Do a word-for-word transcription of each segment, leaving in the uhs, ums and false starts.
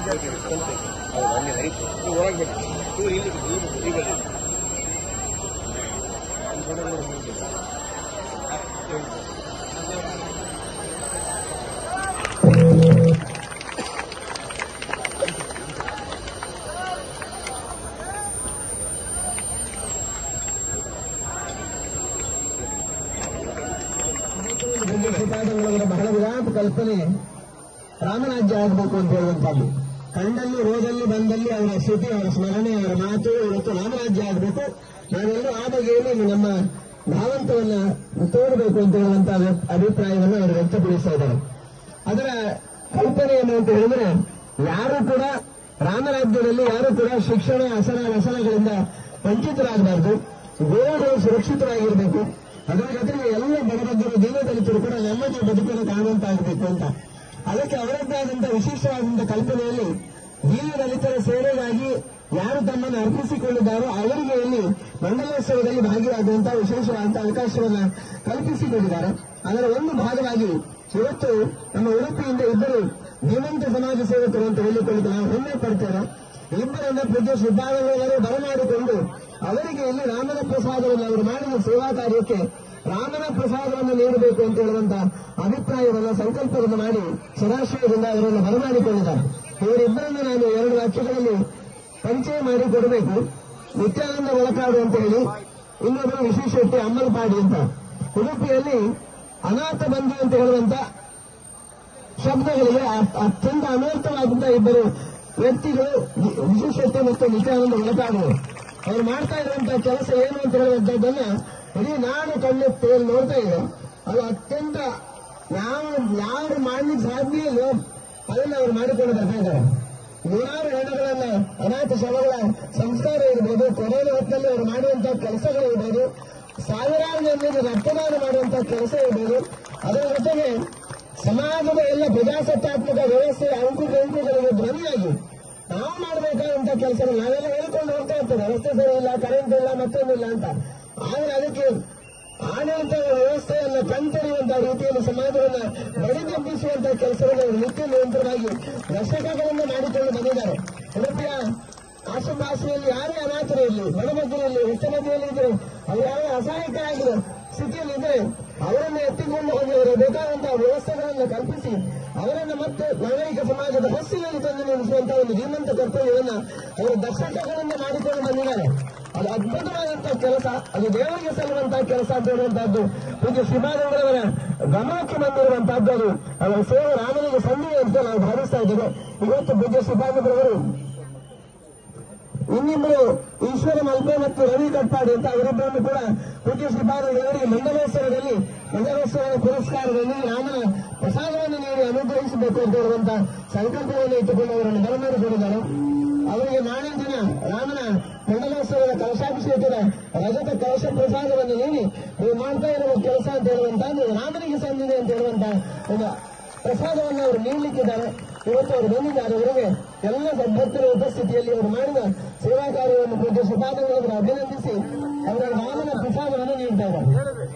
ಬಹಳ ವಿರಾಟ್ ಕಲ್ಪನೆ ರಾಮರಾಜ್ಯ ಆಗಬೇಕು ಅಂತ ಹೇಳುವಂತದ್ದು. ಕಂಡಲ್ಲಿ ರೋದಲ್ಲಿ ಬಂದಲ್ಲಿ ಅವರ ಶ್ರುತಿ, ಅವರ ಸ್ಮರಣೆ, ಅವರ ಮಾತು ಇವತ್ತು ರಾಮರಾಜ್ಯ ಆಗಬೇಕು, ನಾವೆಲ್ಲರೂ ಆ ಬಗೆಯಲ್ಲಿ ನಮ್ಮ ಭಾವಂತವನ್ನ ತೋರಬೇಕು ಅಂತ ಹೇಳುವಂತ ಅಭಿಪ್ರಾಯವನ್ನು ಅವರು ವ್ಯಕ್ತಪಡಿಸ್ತಾ ಇದ್ದಾರೆ. ಅದರ ಕಲ್ಪನೆ ಏನು ಅಂತ ಹೇಳಿದ್ರೆ, ಯಾರು ಕೂಡ ರಾಮರಾಜ್ಯದಲ್ಲಿ ಯಾರು ಕೂಡ ಶಿಕ್ಷಣ ಅಸನ ರಸನಗಳಿಂದ ವಂಚಿತರಾಗಬಾರದು, ಗೋವುಗಳು ಸುರಕ್ಷಿತರಾಗಿರಬೇಕು, ಅದರ ಜೊತೆಗೆ ಎಲ್ಲ ಬಡಬಗ್ಗರು ದೀನದಲಿತರು ಕೂಡ ನೆಮ್ಮದಿ ಬದುಕನ್ನು ಕಾಣುವಂತಾಗಬೇಕು ಅಂತ. ಅದಕ್ಕೆ ಅವರದ್ದೇ ಆದಂತಹ ವಿಶೇಷವಾದಂತಹ ಕಲ್ಪನೆಯಲ್ಲಿ ದೀನದಲಿತರ ಸೇವೆಗಾಗಿ ಯಾರು ತಮ್ಮನ್ನು ಅರ್ಪಿಸಿಕೊಂಡಿದ್ದಾರೋ ಅವರಿಗೆ ಇಲ್ಲಿ ಮಂಡಲೋತ್ಸವದಲ್ಲಿ ಭಾಗಿಯಾಗುವಂತಹ ವಿಶೇಷವಾದಂತಹ ಅವಕಾಶವನ್ನು ಕಲ್ಪಿಸಿಕೊಂಡಿದ್ದಾರೆ. ಅದರ ಒಂದು ಭಾಗವಾಗಿ ಇವತ್ತು ನಮ್ಮ ಉಡುಪಿಯಿಂದ ಇಬ್ಬರು ಧೀಮಂತ ಸಮಾಜ ಸೇವಕರು ಅಂತ ಹೇಳಿಕೊಳ್ಳಿಕ್ಕೆ ನಾವು ಹೆಮ್ಮೆ ಪಡ್ತೇವೆ. ಇಬ್ಬರನ್ನ ಪೂಜ್ಯ ಶ್ರೀಪಾದಂಗಳವರು ಬರಮಾಡಿಕೊಂಡು ಅವರಿಗೆ ಇಲ್ಲಿ ರಾಮನ ಪ್ರಸಾದವನ್ನು ಅವರು ಮಾಡಿದ ಸೇವಾ ಕಾರ್ಯಕ್ಕೆ ರಾಮನ ಪ್ರಸಾದವನ್ನು ನೀಡಬೇಕು ಅಂತ ಹೇಳುವಂತ ಅಭಿಪ್ರಾಯವನ್ನು ಸಂಕಲ್ಪವನ್ನು ಮಾಡಿ ಸದಾಶಯದಿಂದ ಅವರನ್ನು ಬರಮಾಡಿಕೊಂಡಿದ್ದಾರೆ. ಇವರಿಬ್ಬರನ್ನು ನಾನು ಎರಡು ವಾಕ್ಯಗಳಲ್ಲಿ ಪರಿಚಯ ಮಾಡಿಕೊಡಬೇಕು. ನಿತ್ಯಾನಂದ ಒಳಕಾಡು ಅಂತ ಹೇಳಿ, ಇನ್ನೊಬ್ಬರು ವಿಶ್ವೇಶ್ವರಟ್ಟಿ ಅಮ್ಮಲಪಾಡಿ ಅಂತ. ಉಡುಪಿಯಲ್ಲಿ ಅನಾಥ ಬಂಧು ಅಂತ ಹೇಳುವಂತ ಶಬ್ದಗಳಿಗೆ ಅತ್ಯಂತ ಅನರ್ಥವಾದಂತಹ ಇಬ್ಬರು ವ್ಯಕ್ತಿಗಳು ವಿಶ್ವೇಶ್ವರಟ್ಟಿ ಮತ್ತು ನಿತ್ಯಾನಂದ ಒಳಕಾಡು. ಅವರು ಮಾಡ್ತಾ ಇರುವಂತಹ ಕೆಲಸ ಏನು ಅಂತ ಹೇಳುವಂತದ್ದನ್ನ ಇಡೀ ನಾಡು ಕಣ್ಣೆತ್ತಿ ನೋಡ್ತಾ ಇದೆ. ಅದು ಅತ್ಯಂತ ಯಾವ ಯಾರು ಮಾಡ್ಲಿಕ್ಕೆ ಸಾಧ್ಯ ಇಲ್ಲೋ ಅದನ್ನ ಅವರು ಮಾಡಿಕೊಂಡು ಬರ್ತಾ ಇದ್ದಾರೆ. ನೂರಾರು ಹೆಣ್ಣುಗಳನ್ನ ಅನಾಥ ಶವಗಳ ಸಂಸ್ಕಾರ ಇರ್ಬೋದು, ಕೊರೋನಾ ಹೊತ್ತಿನಲ್ಲಿ ಅವರು ಮಾಡುವಂತಹ ಕೆಲಸಗಳು ಇರ್ಬೋದು, ಸಾವಿರಾರು ಜನರಿಗೆ ರಕ್ತದಾನ ಮಾಡುವಂತಹ ಕೆಲಸ ಇರ್ಬೋದು, ಅದರ ಜೊತೆಗೆ ಸಮಾಜದ ಎಲ್ಲ ಪ್ರಜಾಸತ್ತಾತ್ಮಕ ವ್ಯವಸ್ಥೆಯ ಅಂಕು ಅಂಕುಗಳಿಗೆ ಧ್ವನಿಯಾಗಿ ನಾವು ಮಾಡಬೇಕಾದಂತ ಕೆಲಸ ನಾವೆಲ್ಲ ಹೇಳ್ಕೊಂಡು ಹೋಗ್ತಾ ಇರ್ತೇವೆ. ರಸ್ತೆ ಸರಿ ಇಲ್ಲ, ಕರೆಂಟ್ ಇಲ್ಲ, ಮತ್ತೊಂದಿಲ್ಲ ಅಂತ. ಆದ್ರೆ ಅದಕ್ಕೆ ಆಡಳಿತ ವ್ಯವಸ್ಥೆಯನ್ನು ಕಣ್ತರಿಯುವಂತಹ ರೀತಿಯಲ್ಲಿ ಸಮಾಜವನ್ನ ಬಡಿದೆಬ್ಬಿಸುವಂತಹ ಕೆಲಸವನ್ನು ಅವರು ನಿತ್ಯ ನಿರಂತರವಾಗಿ ದಶಕಗಳಿಂದ ಮಾಡಿಕೊಂಡು ಬಂದಿದ್ದಾರೆ. ಉಡುಪಿಯ ಆಸುಪಾಸಿನಲ್ಲಿ ಯಾರೇ ಅನಾಥರು ಇರಲಿ, ಬಡಬಗ್ಗರಲ್ಲಿ, ಹೊಸಮದಿಯಲ್ಲಿ ಇದ್ರೆ, ಅವರು ಯಾವ ಅಸಹಾಯಕರಾಗಿರೋ ಸ್ಥಿತಿಯಲ್ಲಿದ್ದರೆ ಅವರನ್ನು ಎತ್ತಿಕೊಂಡು ಹೋಗಿ ಅವರ ಬೇಕಾದಂತಹ ವ್ಯವಸ್ಥೆಗಳನ್ನು ಕಲ್ಪಿಸಿ ಅವರನ್ನು ಮತ್ತೆ ನಾಗರಿಕ ಸಮಾಜದ ಹೊಸ್ತಿನಲ್ಲಿ ತಂದು ನಿಲ್ಲಿಸುವಂತಹ ಒಂದು ಧೀಮಂತ ಕರ್ತವ್ಯವನ್ನ ಅವರು ದಶಕಗಳಿಂದ ಮಾಡಿಕೊಂಡು ಬಂದಿದ್ದಾರೆ. ಅದು ಅದ್ಭುತವಾದಂತಹ ಕೆಲಸ, ಅದು ದೇವರಿಗೆ ಸಲ್ಲುವಂತಹ ಕೆಲಸ ಅಂತ ಹೇಳುವಂತಹದ್ದು ಪೂಜ್ಯ ಶ್ರೀಪಾದಂಗಳವರ ಗಮನಕ್ಕೆ ಬಂದಿರುವಂತಹದ್ದು. ಅದು ಅವರ ಸೇವೆ ರಾಮನಿಗೆ ಸಂದಿದೆ ಅಂತ ನಾವು ಭಾವಿಸ್ತಾ ಇದ್ದೇವೆ. ಇವತ್ತು ಪೂಜ್ಯ ಶ್ರೀಪಾದಂಗಳವರು ಇನ್ನಿಬ್ಬರು ಈಶ್ವರ ಮಲ್ಪೆ ಮತ್ತು ರವಿ ಕಟ್ಪಾಡಿ ಅಂತ ಅವರಿಬ್ಬರನ್ನು ಕೂಡ ಪೂಜ್ಯ ಶ್ರೀಪಾದಂಗಳವರಿಗೆ ಮಂಡಲೋತ್ಸವದಲ್ಲಿ ಮಂಡಲೋತ್ಸವದ ಪುರಸ್ಕಾರದಲ್ಲಿ ರಾಮನ ಪ್ರಸಾದವನ್ನು ನೀಡಿ ಅನುಗ್ರಹಿಸಬೇಕು ಅಂತ ಹೇಳುವಂತಹ ಸಂಕಲ್ಪವನ್ನು ಇಟ್ಟುಕೊಂಡು ಅವರನ್ನು ಬರಮಾಡಿಕೊಂಡಿದ್ದಾರೆ. ಅವರಿಗೆ ನಾಳೆ ದಿನ ರಾಮನ ಮಂಡಲೋತ್ಸವದ ಕಲಶಾಭಿಷೇಕದ ರಜತ ಕಲಶ ಪ್ರಸಾದವನ್ನು ನೀಡಿ ನೀವು ಮಾಡ್ತಾ ಇರುವ ಕೆಲಸ ಅಂತ ಹೇಳುವಂತಹದ್ದು ರಾಮನಿಗೆ ಸಂದಿದೆ ಅಂತ ಹೇಳುವಂತಹ ಒಂದು ಪ್ರಸಾದವನ್ನು ಅವರು ನೀಡಲಿಕ್ಕಿದ್ದಾರೆ. ಇವತ್ತು ಅವರು ಬಂದಿದ್ದಾರೆ. ಅವರಿಗೆ ಎಲ್ಲ ಭಕ್ತರ ಉಪಸ್ಥಿತಿಯಲ್ಲಿ ಅವರು ಮಾಡಿದ ಸೇವಾ ಕಾರ್ಯವನ್ನು ಪೂಜ್ಯ ಶ್ರೀಪಾದಂಗಳವರು ಅಭಿನಂದಿಸಿ ಅವರ ರಾಮನ ಪ್ರಸಾದವನ್ನು ನೀಡ್ತಾ ಇದ್ದಾರೆ.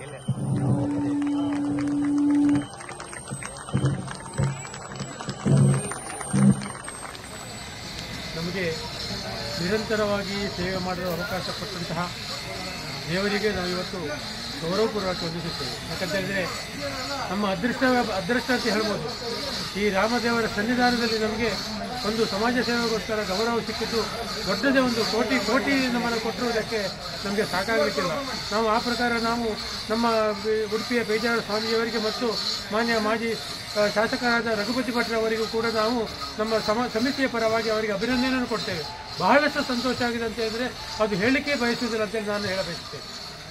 ನಮಗೆ ನಿರಂತರವಾಗಿ ಸೇವೆ ಮಾಡಲು ಅವಕಾಶ ಕೊಟ್ಟಂತಹ ದೇವರಿಗೆ ನಾವು ಇವತ್ತು ಗೌರವಪೂರ್ವಕ ವಂದಿಸುತ್ತೇವೆ. ಯಾಕಂತ ಹೇಳಿದರೆ ನಮ್ಮ ಅದೃಷ್ಟ ಅದೃಷ್ಟ ಅಂತ ಹೇಳ್ಬೋದು. ಈ ರಾಮದೇವರ ಸನ್ನಿಧಾನದಲ್ಲಿ ನಮಗೆ ಒಂದು ಸಮಾಜ ಸೇವೆಗೋಸ್ಕರ ಗೌರವ ಸಿಕ್ಕಿದ್ದು ದೊಡ್ಡದೇ ಒಂದು ಕೋಟಿ ಕೋಟಿ ನಮ್ಮನ್ನು ಕೊಟ್ಟಿರುವುದಕ್ಕೆ ನಮಗೆ ಸಾಕಾಗಲಿಕ್ಕಿಲ್ಲ. ನಾವು ಆ ಪ್ರಕಾರ ನಾವು ನಮ್ಮ ಉಡುಪಿಯ ಬೇಜಾರ ಸ್ವಾಮಿಯವರಿಗೆ ಮತ್ತು ಮಾನ್ಯ ಮಾಜಿ ಶಾಸಕರಾದ ರಘುಪತಿ ಭಟ್ರವರಿಗೂ ಕೂಡ ನಾವು ನಮ್ಮ ಸಮ ಸಮಿತಿಯ ಪರವಾಗಿ ಅವರಿಗೆ ಅಭಿನಂದನೆಯನ್ನು ಕೊಡ್ತೇವೆ. ಬಹಳಷ್ಟು ಸಂತೋಷ ಆಗಿದೆ ಅಂತ ಹೇಳಿದರೆ ಅದು ಹೇಳಿಕೆ ಬಯಸುವುದಿಲ್ಲ ಅಂತೇಳಿ ನಾನು ಹೇಳಬಯಸುತ್ತೇನೆ.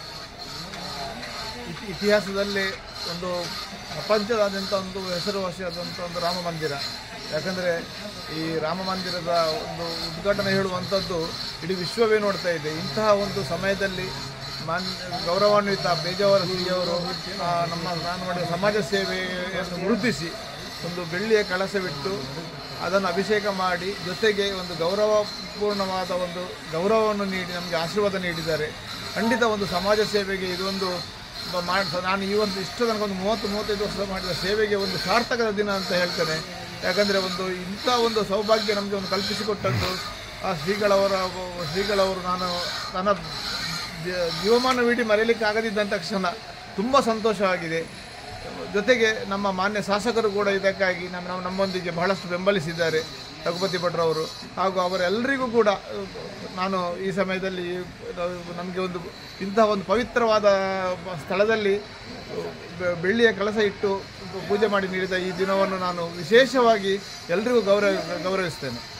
ಇತಿಹಾಸದಲ್ಲಿ ಒಂದು ಪ್ರಪಂಚದಾದ್ಯಂತ ಒಂದು ಹೆಸರುವಾಸಿಯಾದಂಥ ಒಂದು ರಾಮ ಮಂದಿರ. ಯಾಕಂದರೆ ಈ ರಾಮ ಮಂದಿರದ ಒಂದು ಉದ್ಘಾಟನೆ ಹೇಳುವಂಥದ್ದು ಇಡೀ ವಿಶ್ವವೇ ನೋಡ್ತಾ ಇದೆ. ಇಂತಹ ಒಂದು ಸಮಯದಲ್ಲಿ ಮಾನ್ ಗೌರವಾನ್ವಿತ ಬೇಜಾವರ ಶ್ರೀಯವರು ನಮ್ಮ ನಾನು ಮಾಡಿದ ಸಮಾಜ ಸೇವೆಯನ್ನು ಗುರುತಿಸಿ ಒಂದು ಬೆಳ್ಳಿಯ ಕಳಸವಿಟ್ಟು ಅದನ್ನು ಅಭಿಷೇಕ ಮಾಡಿ ಜೊತೆಗೆ ಒಂದು ಗೌರವಪೂರ್ಣವಾದ ಒಂದು ಗೌರವವನ್ನು ನೀಡಿ ನಮಗೆ ಆಶೀರ್ವಾದ ನೀಡಿದ್ದಾರೆ. ಖಂಡಿತ ಒಂದು ಸಮಾಜ ಸೇವೆಗೆ ಇದೊಂದು ಮಾಡಿ ನಾನು ಈ ಒಂದು ಇಷ್ಟು ತನಕ ಒಂದು ಮೂವತ್ತು ಮೂವತ್ತೈದು ವರ್ಷ ಮಾಡಿದ ಸೇವೆಗೆ ಒಂದು ಸಾರ್ಥಕದ ದಿನ ಅಂತ ಹೇಳ್ತೇನೆ. ಯಾಕಂದರೆ ಒಂದು ಇಂಥ ಒಂದು ಸೌಭಾಗ್ಯ ನಮಗೆ ಒಂದು ಕಲ್ಪಿಸಿಕೊಟ್ಟದ್ದು ಆ ಶ್ರೀಗಳವರ ಶ್ರೀಗಳವರು ನಾನು ನನ್ನ ಜೀವಮಾನವಿಡೀ ಮರೆಯಲಿಕ್ಕೆ ಆಗದಿದ್ದಂಥ ಕ್ಷಣ ತುಂಬ ಸಂತೋಷವಾಗಿದೆ. ಜೊತೆಗೆ ನಮ್ಮ ಮಾನ್ಯ ಶಾಸಕರು ಕೂಡ ಇದಕ್ಕಾಗಿ ನಮ್ಮ ನಮ್ಮೊಂದಿಗೆ ಬಹಳಷ್ಟು ಬೆಂಬಲಿಸಿದ್ದಾರೆ, ರಘುಪತಿ ಭಟ್ರವರು. ಹಾಗೂ ಅವರೆಲ್ಲರಿಗೂ ಕೂಡ ನಾನು ಈ ಸಮಯದಲ್ಲಿ ನಮಗೆ ಒಂದು ಇಂತಹ ಒಂದು ಪವಿತ್ರವಾದ ಸ್ಥಳದಲ್ಲಿ ಬೆಳ್ಳಿಯ ಕಳಸ ಇಟ್ಟು ಪೂಜೆ ಮಾಡಿ ನೀಡಿದ ಈ ದಿನವನ್ನು ನಾನು ವಿಶೇಷವಾಗಿ ಎಲ್ರಿಗೂ ಗೌರವ ಗೌರವಿಸ್ತೇನೆ.